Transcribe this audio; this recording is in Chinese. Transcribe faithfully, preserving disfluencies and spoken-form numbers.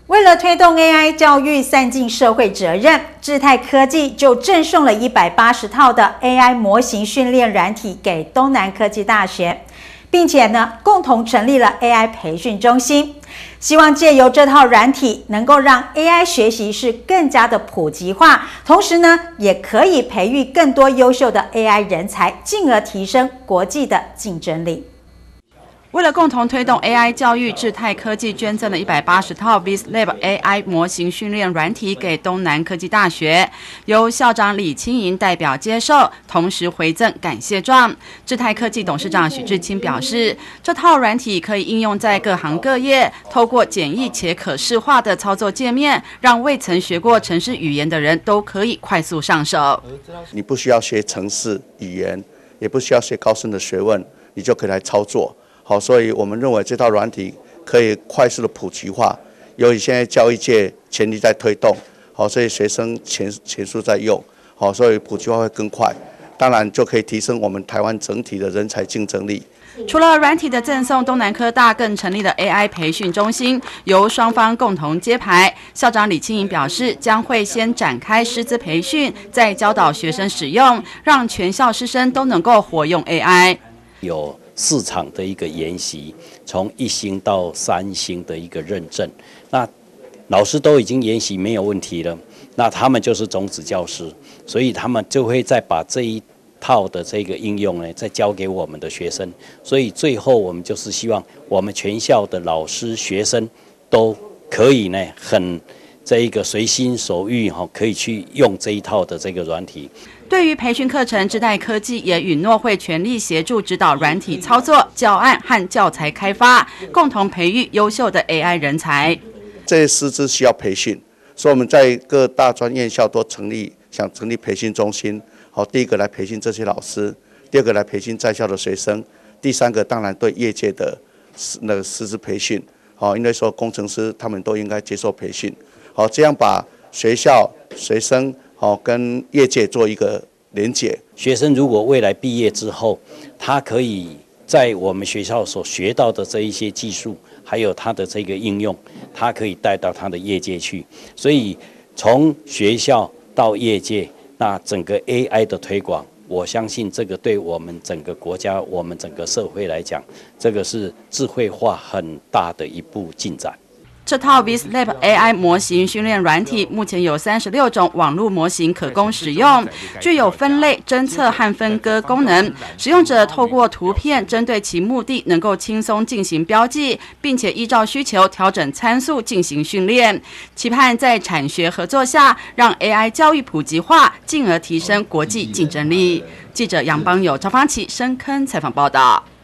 为了推动 A I 教育散尽社会责任，智泰科技就赠送了一百八十套的 A I 模型训练软体给东南科技大学，并且呢，共同成立了 A I 培训中心，希望借由这套软体，能够让 A I 学习是更加的普及化，同时呢，也可以培育更多优秀的 A I 人才，进而提升国际的竞争力。 为了共同推动 A I 教育，智泰科技捐赠了一百八十套 VisLab A I 模型训练软体给东南科技大学，由校长李清莹代表接受，同时回赠感谢状。智泰科技董事长许志清表示，这套软体可以应用在各行各业，透过简易且可视化的操作界面，让未曾学过程式语言的人都可以快速上手。 你不需要学程式语言，也不需要学高深的学问，你就可以来操作。 好，所以我们认为这套软体可以快速的普及化，由于现在教育界全力在推动，好，所以学生全全数在用，好，所以普及化会更快，当然就可以提升我们台湾整体的人才竞争力。 除了软体的赠送，东南科大更成立了 A I 培训中心，由双方共同接牌。校长李清莹表示，将会先展开师资培训，再教导学生使用，让全校师生都能够活用 A I。 有 市场的一个研习，从一星到三星的一个认证，那老师都已经研习没有问题了，那他们就是种子教师，所以他们就会再把这一套的这个应用呢，再交给我们的学生，所以最后我们就是希望我们全校的老师、学生都可以呢，很这一个随心所欲哈，可以去用这一套的这个软体。 对于培训课程，智泰科技也允诺会全力协助指导软体操作、教案和教材开发，共同培育优秀的 A I 人才。 这些师资需要培训，所以我们在各大专院校都成立，想成立培训中心。好，第一个来培训这些老师，第二个来培训在校的学生，第三个当然对业界的那个师资培训。好，因为说工程师他们都应该接受培训。好，这样把学校、学生 好，跟业界做一个连结。 学生如果未来毕业之后，他可以在我们学校所学到的这一些技术，还有他的这个应用，他可以带到他的业界去。所以从学校到业界，那整个 A I 的推广，我相信这个对我们整个国家、我们整个社会来讲，这个是智慧化很大的一步进展。 这套 VisLab A I 模型训练软体目前有三十六种网络模型可供使用，具有分类、侦测和分割功能。使用者透过图片针对其目的，能够轻松进行标记，并且依照需求调整参数进行训练。期盼在产学合作下，让 A I 教育普及化，进而提升国际竞争力。记者杨邦友、赵芳琪深坑采访报道。